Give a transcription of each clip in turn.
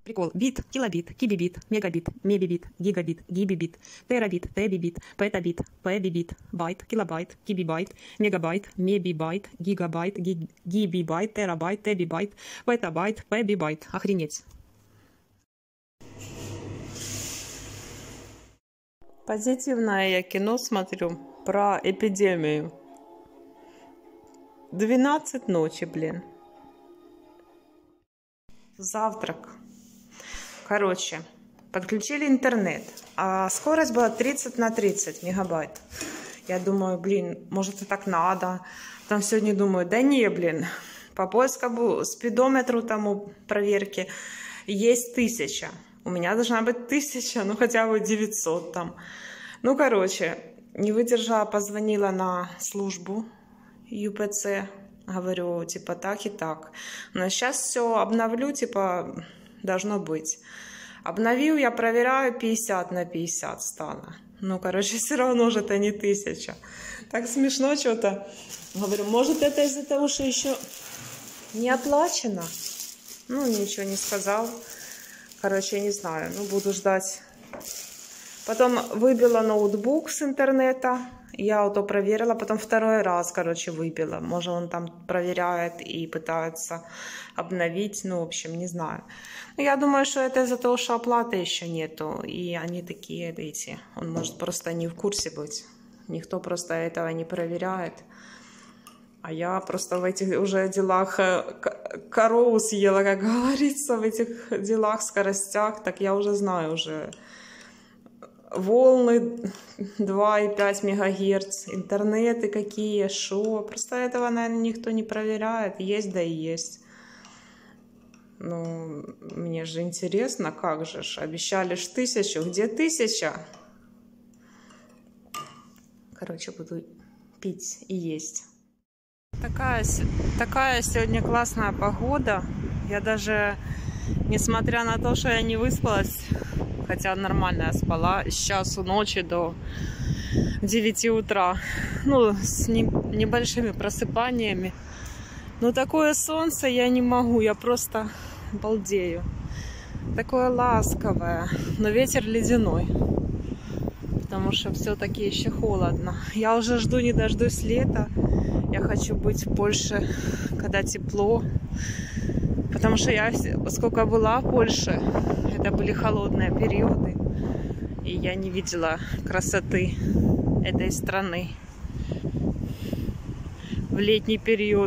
Прикол. Бит, килобит, кибибит, мегабит, мебибит, гигабит, гибибит, терабит, тебибит, петабит, пебибит, байт, килобайт, кибибайт, мегабайт, мебибайт, гигабайт, гибибайт, терабайт, тебибайт, петабайт, пебибайт. Охренеть. Позитивное я кино смотрю про эпидемию. 12 ночи, блин. Завтрак. Короче, подключили интернет, а скорость была 30 на 30 мегабайт. Я думаю, блин, может и так надо. Там сегодня думаю, да не, блин, по поисковому спидометру тому проверки есть 1000. У меня должна быть 1000, ну хотя бы 900 там. Ну, короче, не выдержала, позвонила на службу ЮПЦ. Говорю, типа, так и так. Но сейчас все обновлю, типа, должно быть. Обновил, я проверяю, 50 на 50 стало. Ну, короче, все равно же это не 1000. Так смешно что-то. Говорю, может, это из-за того, что еще не оплачено? Ну, ничего не сказал. Короче, я не знаю. Ну, буду ждать. Потом выбила ноутбук с интернета. Я auto проверила, потом второй раз, короче, выбила. Может, он там проверяет и пытается обновить. Ну, в общем, не знаю. Но я думаю, что это из-за того, что оплаты еще нету. И они такие, видите, он может просто не в курсе быть. Никто просто этого не проверяет. А я просто в этих уже делах корову съела, как говорится, в этих делах, скоростях. Так я уже знаю, уже... Волны 2,5 МГц, интернеты какие, шо. Просто этого, наверное, никто не проверяет. Есть, да и есть. Ну, мне же интересно, как же ж. Обещали ж 1000. Где 1000? Короче, буду пить и есть. Такая сегодня классная погода. Я даже, несмотря на то, что я не выспалась, хотя нормально я спала с часу ночи до 9 утра. Ну, с небольшими просыпаниями. Но такое солнце я не могу, я просто балдею. Такое ласковое, но ветер ледяной. Потому что все-таки еще холодно. Я уже жду не дождусь лета. Я хочу быть в Польше, когда тепло. Потому что я, сколько была в Польше, это были холодные периоды, и я не видела красоты этой страны в летний период.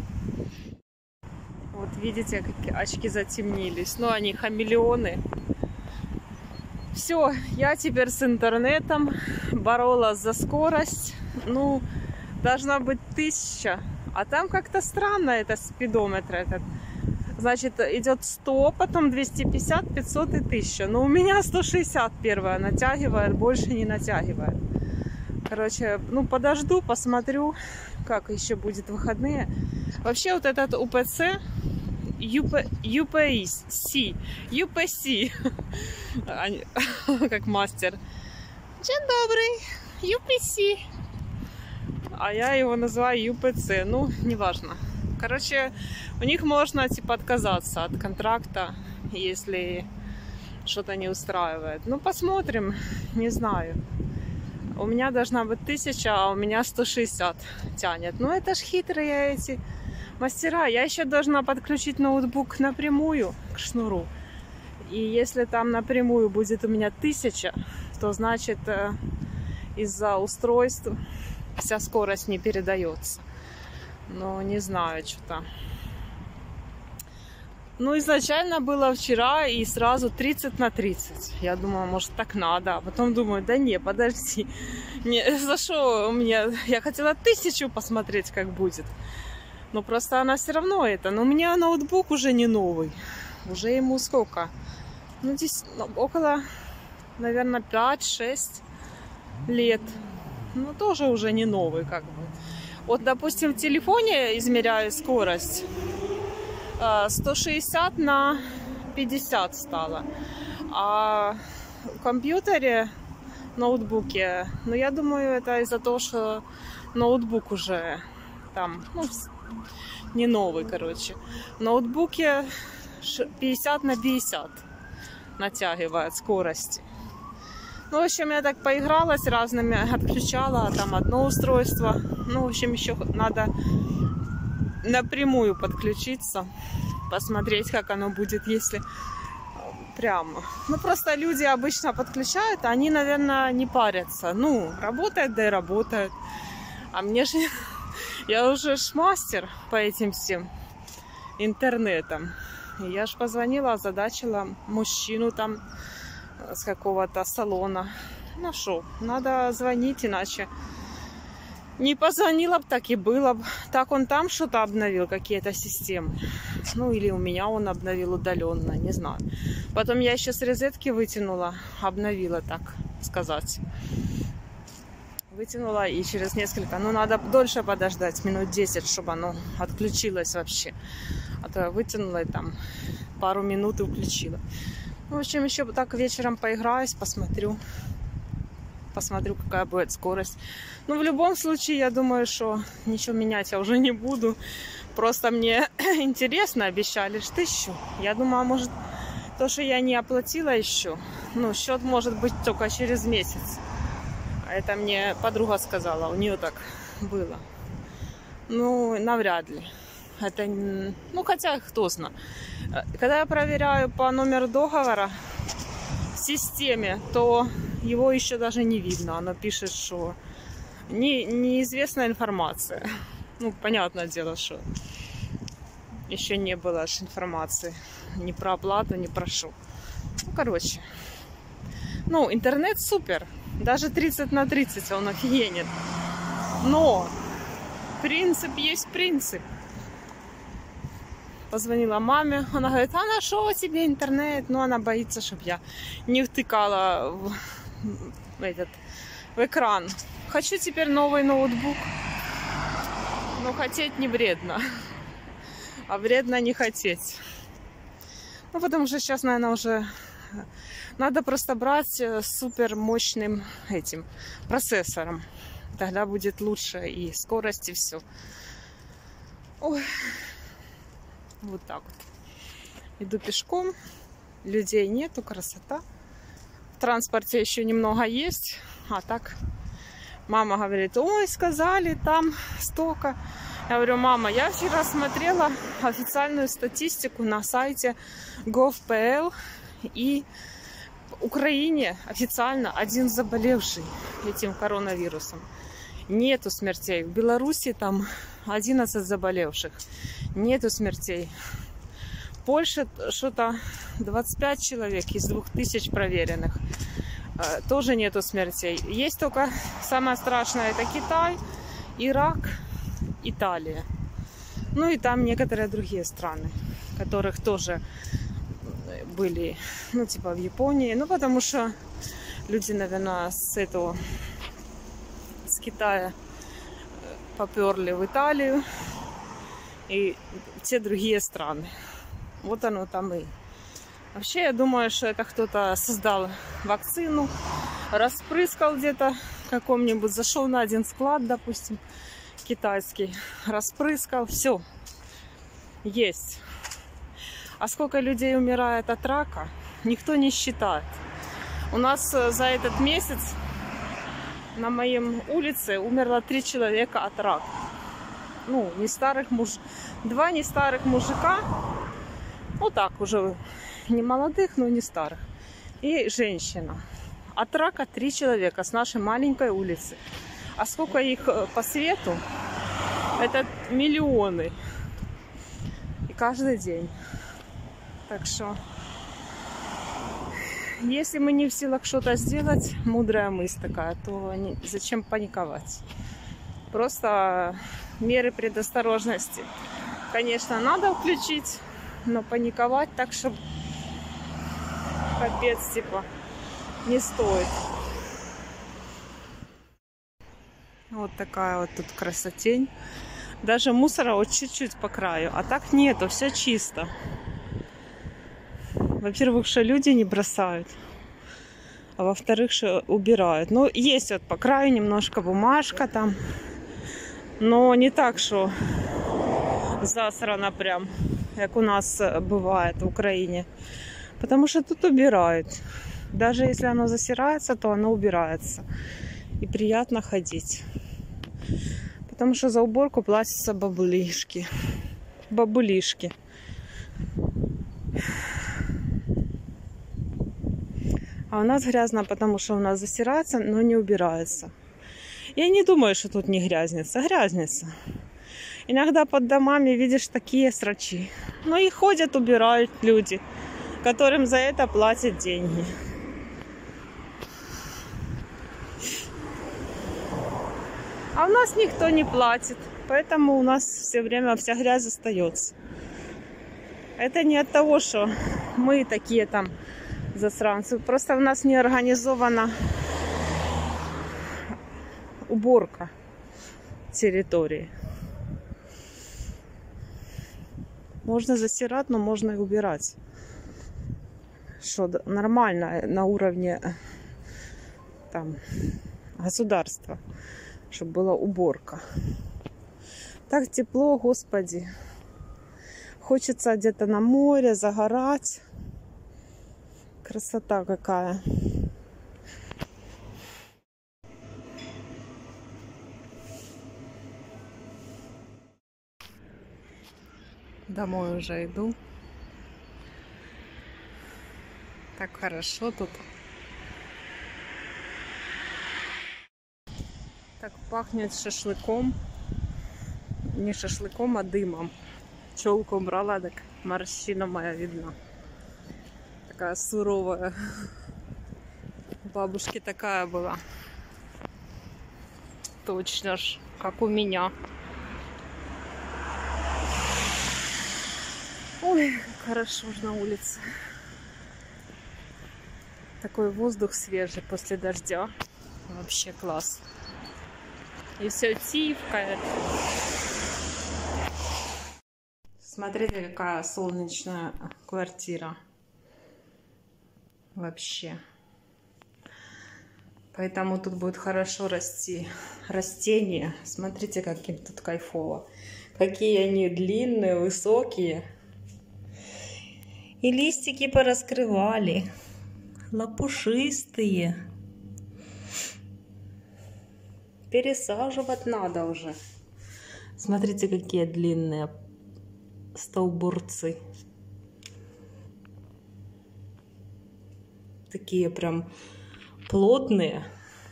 Вот видите, как очки затемнились. Но они хамелеоны. Все, я теперь с интернетом боролась за скорость. Ну, должна быть 1000. А там как-то странно это спидометр этот. Значит, идет 100, потом 250, 500 и 1000. Но у меня 160 первая натягивает, больше не натягивает. Короче, ну подожду, посмотрю, как еще будет в выходные. Вообще вот этот УПЦ, UPC, как мастер. День добрый, UPC. А я его называю ЮПЦ, ну, неважно. Короче, у них можно, типа, отказаться от контракта, если что-то не устраивает. Ну, посмотрим, не знаю. У меня должна быть 1000, а у меня 160 тянет. Ну, это ж хитрые эти мастера. Я еще должна подключить ноутбук напрямую к шнуру. И если там напрямую будет у меня 1000, то, значит, из-за устройств вся скорость не передается. Но не знаю, что-то. Ну, изначально было вчера и сразу 30 на 30. Я думала, может, так надо. А потом думаю, да не, подожди. Не, за что у меня... Я хотела 1000 посмотреть, как будет. Но просто она все равно это. Но у меня ноутбук уже не новый. Уже ему сколько? Ну, здесь около, наверное, 5-6 лет. Ну, тоже уже не новый, как бы. Вот, допустим, в телефоне измеряю скорость. 160 на 50 стало. А в компьютере, ноутбуке, ну, я думаю, это из-за того, что ноутбук уже там, ну, не новый, короче. В ноутбуке 50 на 50 натягивает скорости. Ну, в общем, я так поигралась разными, отключала там одно устройство. Ну, в общем, еще надо напрямую подключиться, посмотреть, как оно будет, если прямо. Ну, просто люди обычно подключают, а они, наверное, не парятся. Ну, работает, да и работает. А мне же... Я уже ж мастер по этим всем интернетам. И я ж позвонила, озадачила мужчину там с какого-то салона. Ну что, надо звонить, иначе не позвонила бы, так и было бы. Так он там что-то обновил, какие-то системы. Ну или у меня он обновил удаленно, не знаю. Потом я еще с розетки вытянула, обновила, так сказать. Вытянула и через несколько, ну надо дольше подождать, минут 10, чтобы оно отключилось вообще. А то я вытянула и там пару минут и включила. В общем, еще так вечером поиграюсь, посмотрю, какая будет скорость. Ну, в любом случае, я думаю, что ничего менять я уже не буду. Просто мне интересно, обещали ж 1000. Я думаю, может, то, что я не оплатила еще, ну, счет может быть только через месяц. А это мне подруга сказала, у нее так было. Ну, навряд ли. Это, ну, хотя кто знает. Когда я проверяю по номеру договора в системе, то его еще даже не видно. Оно пишет, что неизвестная информация. Ну, понятное дело, что еще не было аж информации ни про оплату, ни про что. Ну, короче. Ну, интернет супер. Даже 30 на 30 он офигенен. Но принцип есть принцип. Позвонила маме, она говорит, а на что тебе интернет? Ну, она боится, чтобы я не втыкала в экран. Хочу теперь новый ноутбук. Но хотеть не вредно. А вредно не хотеть. Ну, потому что сейчас, наверное, уже надо просто брать с супер мощным этим процессором. Тогда будет лучше и скорость, и все. Ой. Вот так вот. Иду пешком. Людей нету, красота. В транспорте еще немного есть. А так мама говорит, ой, сказали, там столько. Я говорю, мама, я вчера смотрела официальную статистику на сайте gov.pl. И в Украине официально один заболевший этим коронавирусом. Нету смертей. В Беларуси там 11 заболевших. Нету смертей. В Польше что-то 25 человек из 2000 проверенных. Тоже нету смертей. Есть только самое страшное, это Китай, Ирак, Италия. Ну и там некоторые другие страны, которых тоже были, ну типа в Японии. Ну потому что люди, наверное, с Китая поперли в Италию и все другие страны. Вот оно там и. Вообще, я думаю, что это кто-то создал вакцину, распрыскал где-то в каком-нибудь, зашел на один склад, допустим, китайский, распрыскал, все, есть. А сколько людей умирает от рака, никто не считает. У нас за этот месяц на моем улице умерло 3 человека от рака. Ну, не старых два не старых мужика, ну так уже не молодых, но не старых, и женщина. От рака 3 человека с нашей маленькой улицы. А сколько их по свету? Это миллионы. И каждый день. Так что, если мы не в силах что-то сделать, мудрая мысль такая, то зачем паниковать? Просто меры предосторожности, конечно, надо включить, но паниковать так, чтобы капец, типа, не стоит. Вот такая вот тут красотень. Даже мусора вот чуть-чуть по краю, а так нету, все чисто. Во-первых, что люди не бросают, а во-вторых, что убирают. Ну, есть вот по краю немножко бумажка там, но не так, что засрано прям. как у нас бывает в Украине. Потому что тут убирают. Даже если оно засирается, то оно убирается. И приятно ходить. Потому что за уборку платятся бабулишки. Бабулишки. А у нас грязно, потому что у нас засирается, но не убирается. Я не думаю, что тут не грязнится. Грязнится. Иногда под домами видишь такие срачи. Но и ходят, убирают люди, которым за это платят деньги. А у нас никто не платит. Поэтому у нас все время вся грязь остается. Это не от того, что мы такие там засранцы. Просто у нас не организована уборка территории. Можно засирать, но можно и убирать. Что нормально на уровне там государства, чтобы была уборка. Так тепло, Господи. Хочется где-то на море загорать. Красота какая. Домой уже иду. Так хорошо тут. Так пахнет шашлыком. Не шашлыком, а дымом. Челку убрала, так морщина моя видна. Такая суровая. У бабушки такая была. Точно ж, как у меня. Ой, как хорошо ж на улице. Такой воздух свежий после дождя. Вообще класс. И все тихо. Смотрите, какая солнечная квартира. Вообще. Поэтому тут будет хорошо расти растения. Смотрите, каким тут кайфово. Какие они длинные, высокие. И листики пораскрывали. Лопушистые. Пересаживать надо уже. Смотрите, какие длинные столбурцы. Такие прям плотные.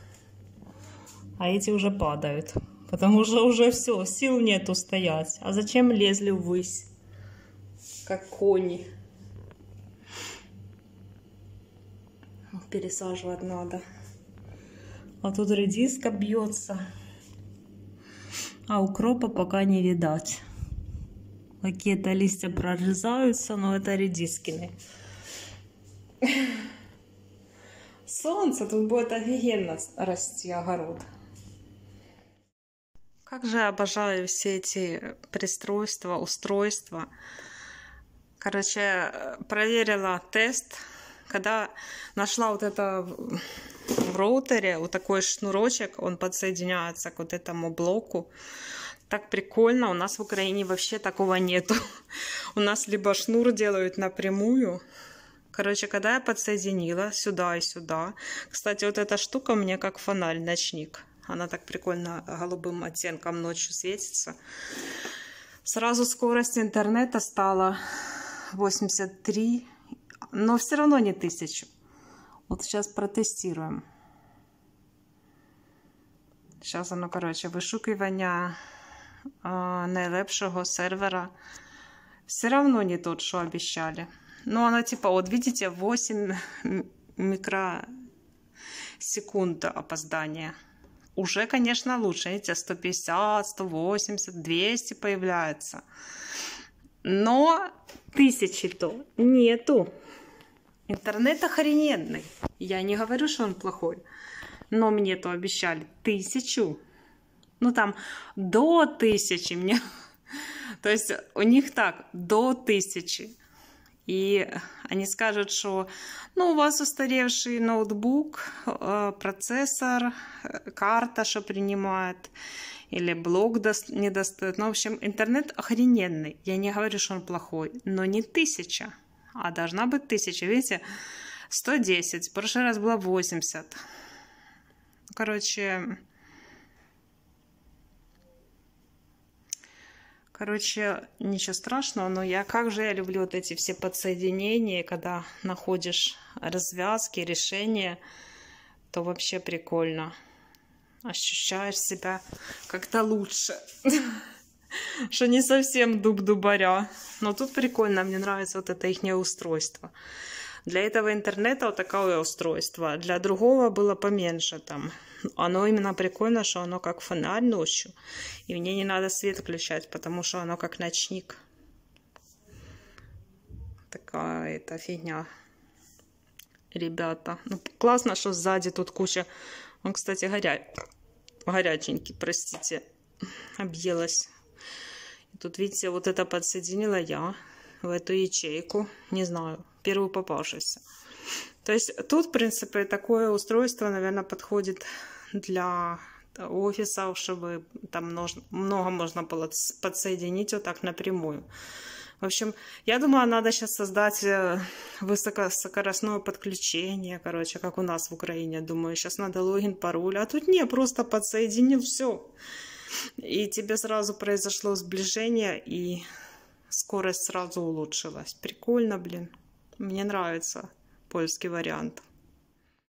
А эти уже падают. Потому что уже все, сил нету стоять. А зачем лезли ввысь? Как кони. Пересаживать надо. А тут редиска бьется. А укропа пока не видать. Какие-то листья прорезаются, но это редискины. Солнце, тут будет офигенно расти огород. Как же я обожаю все эти пристройства, устройства. Короче, проверила тест, когда нашла вот это в роутере, вот такой шнурочек, он подсоединяется к вот этому блоку. Так прикольно, у нас в Украине вообще такого нету. У нас либо шнур делают напрямую. Короче, когда я подсоединила сюда и сюда. Кстати, вот эта штука мне как фонарь, ночник. Она так прикольно голубым оттенком ночью светится. Сразу скорость интернета стала 83, но все равно не 1000. Вот сейчас протестируем. Сейчас оно, короче, вишукування найлепшого сервера. Все равно не тот, что обещали. Но она типа, вот видите, 8 микросекунд опоздания. Уже, конечно, лучше. Видите, 150, 180, 200 появляется. Но 1000-то нету. Интернет охрененный. Я не говорю, что он плохой. Но мне-то обещали 1000. Ну там до 1000 мне. То есть у них так, до 1000. И Они скажут, что ну, у вас устаревший ноутбук, процессор, карта, что принимает, или блок не достает. Ну, в общем, интернет охрененный. Я не говорю, что он плохой, но не 1000, а должна быть 1000. Видите, 110, в прошлый раз было 80. Короче, ничего страшного, но как же я люблю вот эти все подсоединения, когда находишь развязки, решения, то вообще прикольно. Ощущаешь себя как-то лучше. Что не совсем дуб-дубаря. Но тут прикольно, мне нравится вот это ихнее устройство. Для этого интернета вот такое устройство. Для другого было поменьше там. Оно именно прикольно, что оно как фонарь ночью. И мне не надо свет включать, потому что оно как ночник. Такая это фигня. Ребята. Ну, классно, что сзади тут куча. Он, кстати, горяченький, простите. Объелась. И тут, видите, вот это подсоединила я в эту ячейку. Не знаю, первую попавшуюся. То есть тут, в принципе, такое устройство, наверное, подходит для офисов, чтобы там много можно было подсоединить вот так напрямую. В общем, я думаю, надо сейчас создать высокоскоростное подключение, короче, как у нас в Украине. Думаю, сейчас надо логин, пароль. А тут не, просто подсоединил, все. И тебе сразу произошло сближение, и скорость сразу улучшилась. Прикольно, блин. Мне нравится польский вариант.